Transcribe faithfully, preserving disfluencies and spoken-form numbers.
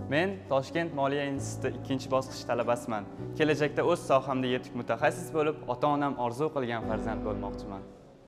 Men Toshkent Moliya instituti ikkinchi bosqich talabasiman. Kelajakda o'z sohamda yetuk mutaxassis bo'lib, ota-onam orzu qilgan farzand bo'lmoqchiman.